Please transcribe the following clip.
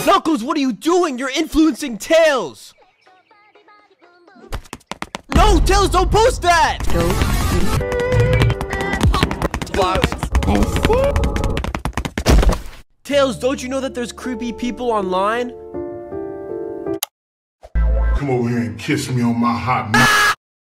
Chuckles, what are you doing? You're influencing Tails! No, Tails, don't post that! Tails, don't you know that there's creepy people online? Come over here and kiss me on my hot mouth.